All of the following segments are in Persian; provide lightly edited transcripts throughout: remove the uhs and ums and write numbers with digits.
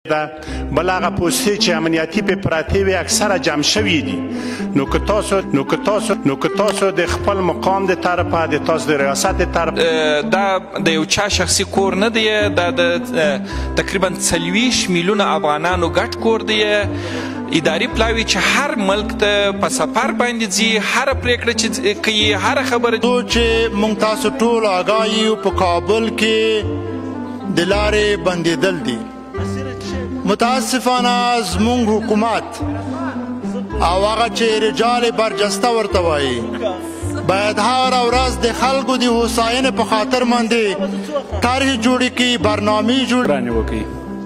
بل هغه پوستې چې امنیتي پې پرتې وي اکثره جمع شوي دي. نو که تاسو د خپل مقام د طرفه د تاسو د ریاست د طرف دا د یو چا شخصي کور نه دی، دا د تقریبا 40 میلیونه افغانانو ګډ کور دی. اداري پلاوي چې هر ملک ته په سفر باندې ځي، هر پریکړه چې کوي، هر خبره چې موږ تاسو ټول آګاه یو په کابل کې د لارې بندېدل دي. متاسفانه زموږ حکومت او هغه چې رجال برجسته ورته وایي باید هر ورځ د خلکو د هوساینې په خاطر باندې طرحې جوړې کړي، برنامې جوړې وکړي.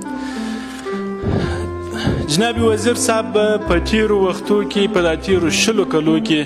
جناب وزیر صاحب په تیرو وختو کې په دا تیرو 20 کلو کې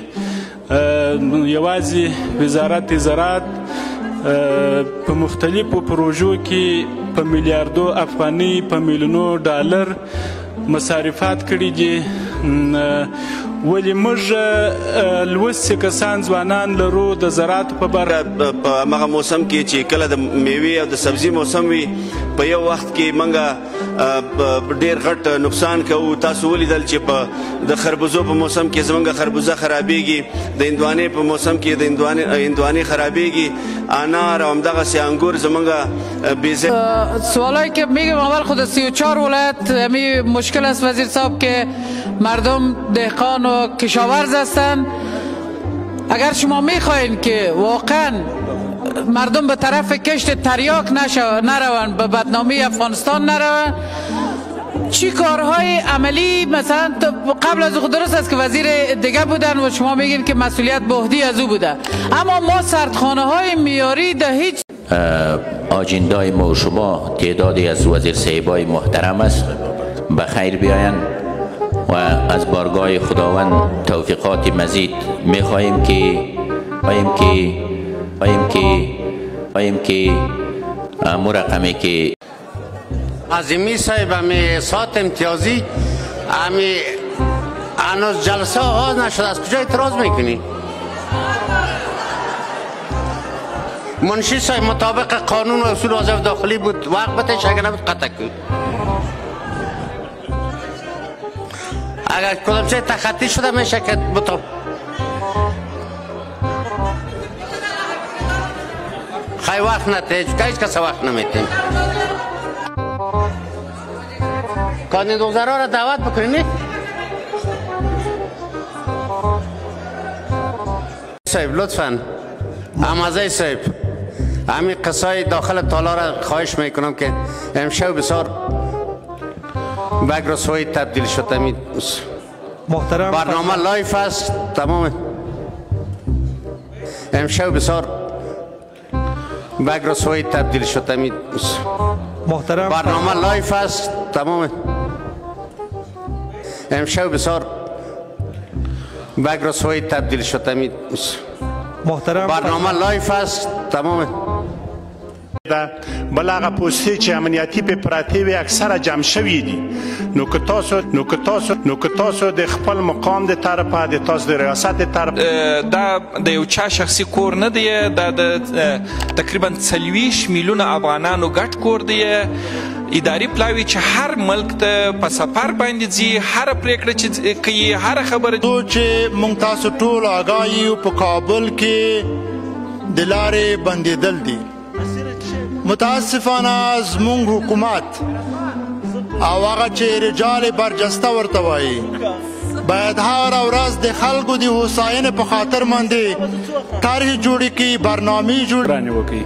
یوازې وزارت زراعت په مختلفو پروژو کې په میلیاردو افغانۍ په میلیونو ډالر مصارفات کړي دي. ولې موږ لوستي کسان ځوانان لرو د زراعت په برخه په هغه موسم کې چې کله د میوې او د سبزي موسم وي په یو وخت کې موږ ډېر غټ نقصان کوو. تاسو ولیدل چې په د خربوزو په موسم کې زموږ خربوزه خرابېږي، د هندوانې په موسم کې د هندوانې خرابېږي، انار او همدغسې انګور زموږ بیزه. سوالایی که میگم اول خود 34 ولایت همی مشکل است وزیر صاحب که مردم دهقان و کشاورز هستند. اگر شما میخواین که واقعا مردم به طرف کشت تریاک نروند، به بدنامی افغانستان نروند، چی کارهای عملی مثلا قبل از خود درست است که وزیر دیگه بودن و شما میگین که مسئولیت به عهده از او بوده، اما ما سردخانه های میاری ده هیچ آجندای ما و شما تعدادی از وزیر صاحبای محترم است به خیر بیاین و از بارگاه خداوند توفیقات مزید میخواهیم که امور رقمی که عظیمی صاحب همی ساعت امتیازی همی هنوز جلسه آغاز نشده، از کجا اعتراض میکنی؟ منشی صاحب مطابق قانون و اصول وظایف داخلی بود، وقت بتش اگر نبود قطع کن. اگر کدام چه تخطی شده میشه که مطابق خیلی وقت نتیج که هیچ کس وقت نمیتیم. کاندیدوزرها را دعوت بکنید. صاحب لطفاً امازه صاحب همین قصای داخل تالار را خواهش میکنم که امشب بسیار بگرسوی تبدیل شده. محترم برنامه لایف است تمام. امشب بسیار بگرسوی تبدیل شده. محترم برنامه لایف است تمام. امشب بسیار بگرسوی تبدیل شده. محترم برنامه لایف است تمام. بل هغه پوستې چې امنیتي پې پرتې وي اکثره جمع شوي دي. نو که تاسو د خپل مقام د طرفه د تاسو د ریاست د طرف دا د یو چا شخصي کور نه دی، دا د تقریبا 40 میلیونه افغانانو ګډ کور دی. اداري پلاوي چې هر ملک ته په سفر باندې ځي، هر پریکړه چې کوي، هر خبره چې موږ تاسو ټول آګاه یو په کابل کې د لارې بندېدل دي. متاسفانه زموږ حکومت او هغه چې رجال برجسته ورته وایي باید هر ورځ د خلکو د هوساینې په خاطر باندې طرحې جوړې کړي، برنامې جوړې وکړي.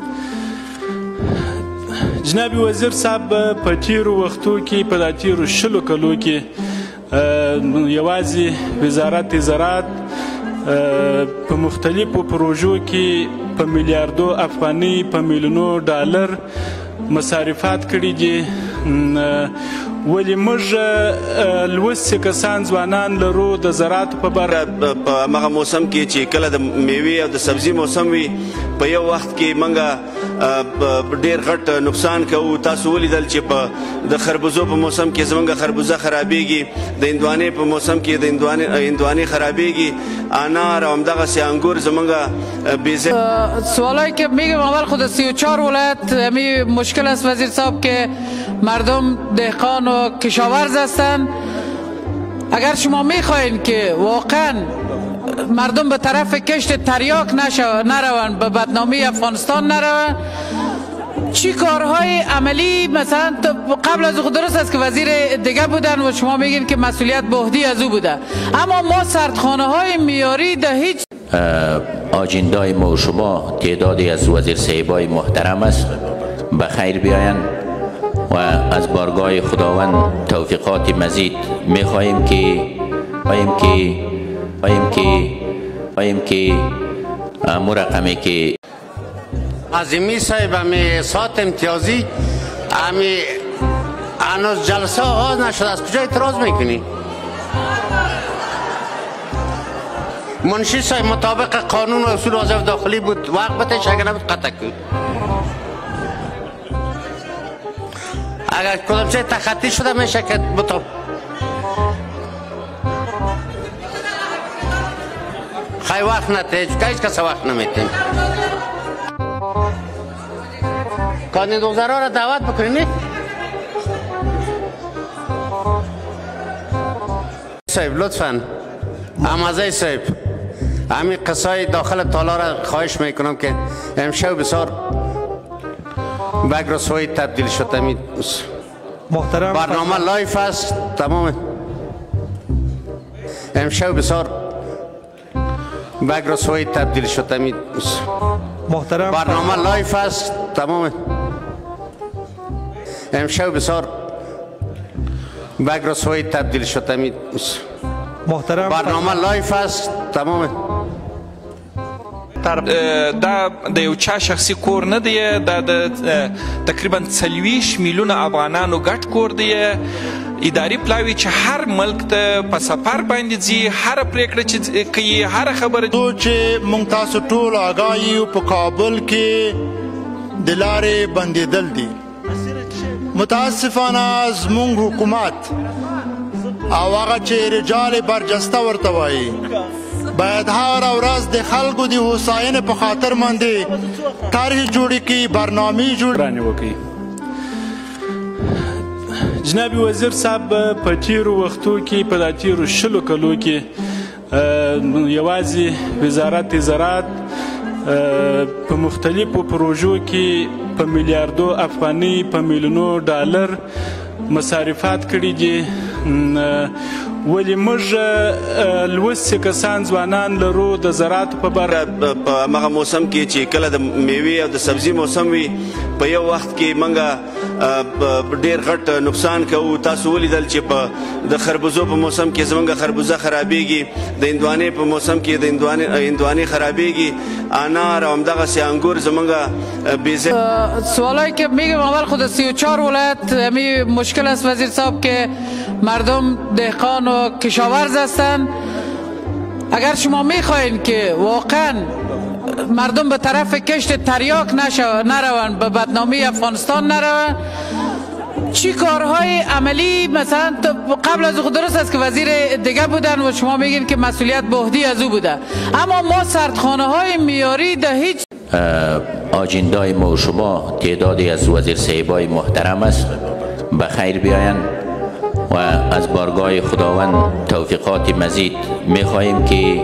جناب وزیر صاحب په تیرو وختو کې په دا تیرو 20 کلو کې یوازې وزارت زراعت په مختلفو پروژو کې په میلیاردو افغانۍ په میلیونو ډالر مصارفات کړي دي. ولې موږ لوستي کسان ځوانان لرو د زراعتو په برخه په هغه موسم کې چې کله د میوې او د سبزي موسم وي په یو وخت کې موږ ډېر غټ نقصان کوو. تاسو ولیدل چې په د خربوزو په موسم کې زموږ خربوزه خرابېږي، د هندوانې په موسم کې د هندوانې خرابېږي، انار او همدغسې انګور زموږ سوالایی که میگم اول خود 34 ولایت همی مشکل است وزیر صاحب که مردم دهقان و کشاورز هستند. اگر شما میخواین که واقعا مردم به طرف کشت تریاک نروند، به بدنامی افغانستان نروند، چی کارهای عملی مثلا قبل از خود درست است که وزیر دیگه بودن و شما میگین که مسئولیت به عهده از او بوده، اما ما سردخانه های میاری ده هیچ آجندای ما و شما تعدادی از وزیر صاحبای محترم است به خیر بیاین و از بارگاه خداوند توفیقات مزید میخواهیم که امور رقمی که عظیمی صاحب همی ساعت امتیازی همی هنوز جلسه آغاز نشده، از کجا اعتراض میکنی؟ منشی صاحب مطابق قانون و اصول وظایف داخلی بود، وقت بتش اگر نبود قطع کن. اگر کدام چه تخطی شده میشه که مطابق خیلی وقت نتیج که هیچ کس وقت نمیتیم. کاندیدوزرها را دعوت بکنید. صاحب لطفاً امازه صاحب همین قصای داخل تالا را خواهش میکنم که امشب بسیار بگرسوی تبدیل شده. محترم برنامه لایف است تمام. امشب بسیار بگرسوی تبدیل شده. محترم برنامه لایف است تمام. امشب بسیار بگرسوی تبدیل شده. محترم برنامه لایف است تمام. دا د یو چا شخصي کور نه دی، دا د تقریبا 40 میلیونه افغانانو ګډ کور دی. اداري پلاوي چې هر ملک ته په سفر باندې ځي، هر پریکړه چې کوي، هر خبره چې موږ تاسو ټول آګاه یو په کابل کې د لارې بندېدل دي. متاسفانه زموږ حکومت او هغه چې رجال برجسته ورته وایي باید هر ورځ د خلکو د هوساینې په خاطر باندې طرحې جوړې کړي، برنامې جوړې وکړي. جناب وزیر صاحب په تیرو وختو کې په دا تیرو 20 کلو کې یوازې وزارت زراعت په مختلفو پروژو کې په میلیاردو افغاني په میلیونو ډالر مصارفات کړي دي. ولې موږ لوستي کسان ځوانان لرو د زراعتو په برخه په هغه موسم کې چې کله د میوې او د سبزي موسم وي په یو وخت کې موږ ډېر غټ نقصان کوو. تاسو ولیدل چې په د خربوزو په موسم کې زموږ خربوزه خرابېږي، د هندوانې په موسم کې د هندوانې خرابېږي، انار او همدغسې انګور زموږ سوالایی که میگم اول خود 34 ولایت همی مشکل است وزیر صاحب که مردم دهقان و کشاورز هستند. اگر شما میخواین که واقعا مردم به طرف کشت تریاک نروند، به بدنامی افغانستان نروند، چی کارهای عملی مثلا قبل از خود درست است که وزیر دیگه بودن و شما میگین که مسئولیت به عهده از او بوده، اما ما سردخانه های میاری ده هیچ آجندای ما و شما تعدادی از وزیر صاحبای محترم است به خیر بیاین و از بارگاه خداوند توفیقات مزید میخواهیم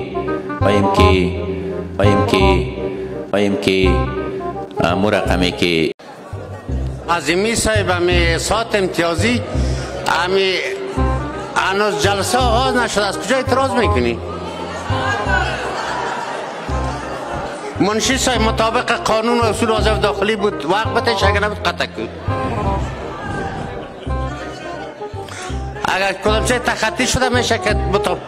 که امور رقمی که عظیمی صاحب همی ساعت امتیازی همی هنوز جلسه آغاز نشده، از کجا اعتراض میکنی؟ منشی صاحب مطابق قانون و اصول وظایف داخلی بود، وقت بتش اگر نبود قطع کن. اگر کدام چه تخطی شده میشه که مطابق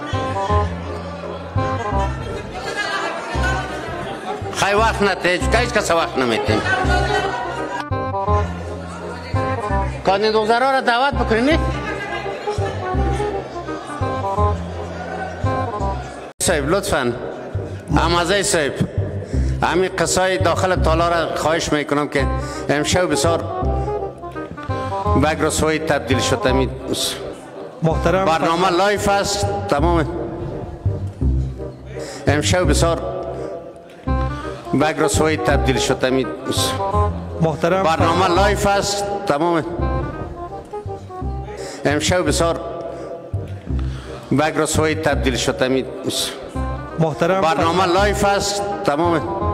خیلی وقت نتیج که هیچ کس وقت نمیتیم. کاندیدوزرها را دعوت بکنید. صاحب لطفاً امازه صاحب همین قصای داخل تالار را خواهش میکنم که امشب بسیار بگرسوی تبدیل شد. محترم برنامه لایف است تمام. امشب بسیار بگرسوی تبدیل شد. محترم برنامه لایف است تمام. امشب بسیار بگرسوی تبدیل شد. محترم برنامه لایف است تمام.